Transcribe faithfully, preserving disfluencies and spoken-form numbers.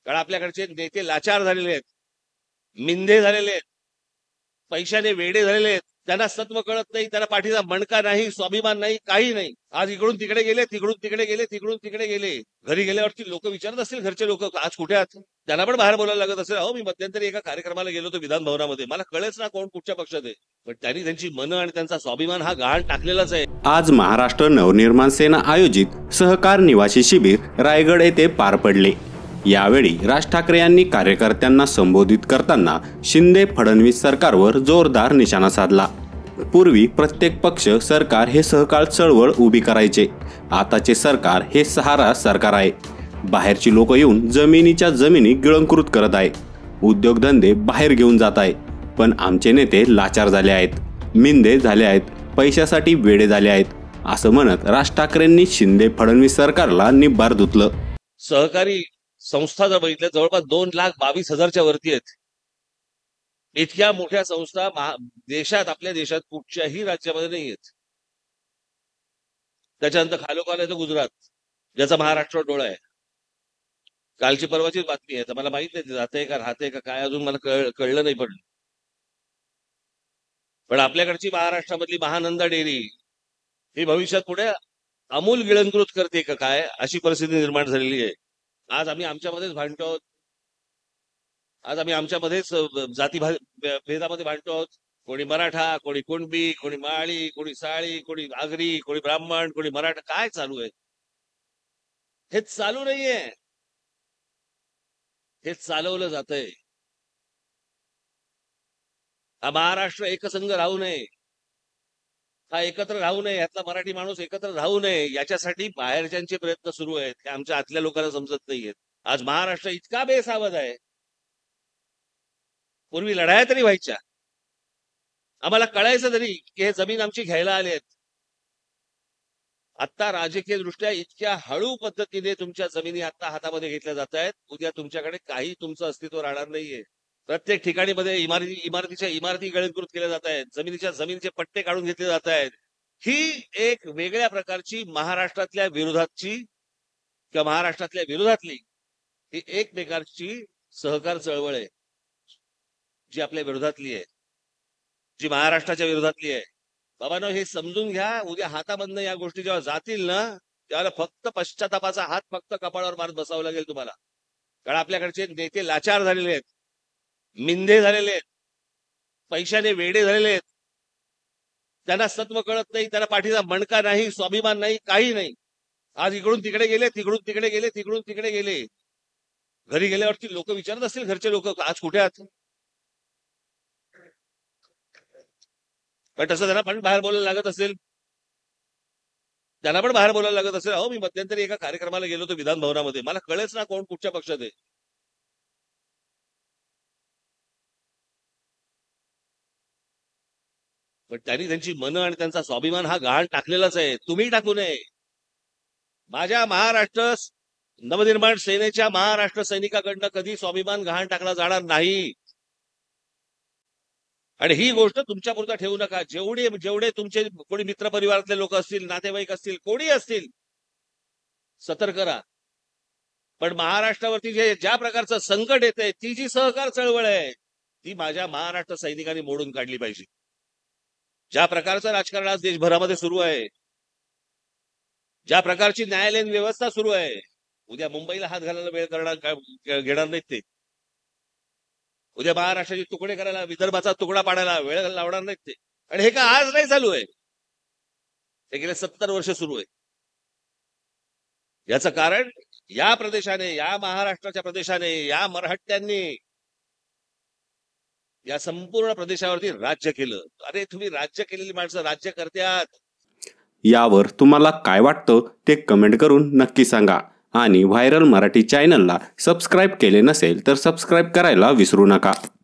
कारण आपल्याकडचे नेते लाचार झालेले आहेत, मिंधे झालेले आहेत, पैशाने वेडे झालेले आहेत. त्यांना सत्व कळत नाही, त्यांना पाठीचा मणका नाही, स्वाभिमान नाही, काही नाही. आज इकडून तिकडे गेले, तिकडून तिकडे गेले, तिकडून तिकडे गेले. घरी गेल्यावरती लोक विचारत असतील, घरचे लोक आज कुठे आहात, त्यांना पण बाहेर बोलायला लागत असेल. अहो मी मध्यंतरी एका कार्यक्रमाला गेलो होतो विधान भवनामध्ये, मला कळेच ना कोण कुठच्या पक्षात आहे, पण त्यांनी त्यांची मनं आणि त्यांचा स्वाभिमान हा गहाण टाकलेलाच आहे. आज महाराष्ट्र नवनिर्माण सेना आयोजित सहकार निवासी शिबिर रायगड येथे पार पडले. यावेळी राज ठाकरे यांनी कार्यकर्त्यांना संबोधित करताना शिंदे फडणवीस सरकारवर जोरदार निशाणा साधला. पूर्वी प्रत्येक पक्ष सरकार हे सहकार चळवळ उभी करायचे, आताचे सरकार हे सहारा सरकार आहे. बाहेरची लोक येऊन जमिनीच्या जमिनी गिळंकृत करत आहे, उद्योगधंदे बाहेर घेऊन जात आहे. पण आमचे नेते लाचार झाले आहेत, मिंदे झाले आहेत, पैशासाठी वेडे झाले आहेत, असं म्हणत राज ठाकरेंनी शिंदे फडणवीस सरकारला निब्बार धुतलं. सहकारी संस्था जर बघितल्या जवळपास दोन लाख बावीस हजारच्या वरती आहेत. इतक्या मोठ्या संस्था देशात, आपल्या देशात कुठच्याही राज्यामध्ये नाही आहेत. त्याच्यानंतर खालोखाल आहे गुजरात, ज्याचा महाराष्ट्र डोळा आहे. कालची परवाचीच बातमी आहे, तर मला माहित नाही जाते का राहते का काय, अजून मला कळ कळलं नाही. पण पण आपल्याकडची महाराष्ट्रामधली महानंदा डेअरी ही भविष्यात पुढे अमूल गिळंकृत करते का काय, अशी परिस्थिती निर्माण झालेली आहे. आज आम्ही आमच्यामध्येच भांडतो आहोत, आज आम्ही आमच्यामध्येच जाती भेदामध्ये भांडतो आहोत. कोणी मराठा, कोणी कुणबी, कोणी माळी, कोणी साळी, कोणी आगरी, कोणी ब्राह्मण, कोणी मराठा. काय चालू आहे? हे चालू नाहीये, हे चालवलं जातंय. हा महाराष्ट्र एकसंघ राहू नये, हा एकत्र राहू नये, यातला मराठी माणूस एकत्र राहू नये, याच्यासाठी बाहेरच्यांचे प्रयत्न सुरू आहेत. हे आमच्या आतल्या लोकांना समजत नाहीयेत. आज महाराष्ट्र इतका बेसावध आहे. पूर्वी लढाया तरी व्हायच्या, आम्हाला कळायचं तरी की हे जमीन आमची घ्यायला आले आहेत. आता राजकीय दृष्ट्या इतक्या हळू पद्धतीने तुमच्या जमिनी आता हातामध्ये घेतल्या जात आहेत, उद्या तुमच्याकडे काही तुमचं अस्तित्व राहणार नाहीये. प्रत्येक ठिकाणी मध्ये इमारती इमारतीच्या इमारती गिळंकृत केल्या जात आहेत, जमिनीच्या जमिनीचे पट्टे काढून घेतले जात आहेत. ही एक वेगळ्या प्रकारची महाराष्ट्रातल्या विरोधातची किंवा महाराष्ट्रातल्या विरोधातली ही एक प्रकारची सहकार चळवळ आहे, जी आपल्या विरोधातली आहे, जी महाराष्ट्राच्या विरोधातली आहे. बाबांनो, हे समजून घ्या. उद्या हातामधनं या गोष्टी जेव्हा जातील ना, त्यावेळेला फक्त पश्चातापाचा हात फक्त कपाळावर मारत बसावं लागेल तुम्हाला. कारण आपल्याकडचे नेते लाचार झालेले आहेत, मिंधे झालेले आहेत, पैशाने वेडे झालेले आहेत. त्यांना सत्व कळत नाही, त्यांना पाठीचा मणका नाही, स्वाभिमान नाही, काही नाही. आज इकडून तिकडे गेले, तिकडून तिकडे गेले, तिकडून तिकडे गेले. घरी गेल्यावरती लोक विचारत असतील, घरचे लोक आज कुठे आहात, पण तसं त्यांना पण बाहेर बोलायला लागत असेल, त्यांना पण बाहेर बोलायला लागत असेल. अहो मी मध्यंतरी एका कार्यक्रमाला गेलो होतो विधान भवनामध्ये, मला कळेच ना कोण कुठच्या पक्षात आहे. पण त्यांनी त्यांची मनं आणि त्यांचा स्वाभिमान हा गहाण टाकलेलाच आहे. तुम्ही टाकू नये. माझ्या महाराष्ट्र नवनिर्माण सेनेच्या महाराष्ट्र सैनिकाकडनं कधी स्वाभिमान गहाण टाकला जाणार नाही. आणि ही गोष्ट तुमच्या पुरता ठेवू नका. जेवढे जेवढे तुमचे कोणी मित्र परिवारातले लोक असतील, नातेवाईक असतील, कोणी असतील, सतर्क राहा. पण महाराष्ट्रावरती जे ज्या प्रकारचं संकट येतंय, ती जी सहकार चळवळ आहे, ती माझ्या महाराष्ट्र सैनिकांनी मोडून काढली पाहिजे. ज्या प्रकारचं राजकारण आज देशभरामध्ये सुरू आहे, ज्या प्रकारची न्यायालयीन व्यवस्था सुरू आहे, उद्या मुंबईला हात घालायला वेळ करणार घेणार नाहीत ते. उद्या महाराष्ट्राचे तुकडे करायला, विदर्भाचा तुकडा पाडायला वेळ लावणार नाहीत ते. आणि हे का आज नाही चालू आहे, हे गेले सत्तर वर्ष सुरू आहे. याचं कारण या प्रदेशाने, या महाराष्ट्राच्या प्रदेशाने, या मराठ्यांनी या संपूर्ण प्रदेशावरती राज्य केलं. अरे तुम्ही राज्य केलेली माणसं राज्य करतात. यावर तुम्हाला काय वाटतं ते कमेंट करून नक्की सांगा. आणि व्हायरल मराठी चॅनलला सबस्क्राईब केले नसेल तर सबस्क्राईब करायला विसरू नका.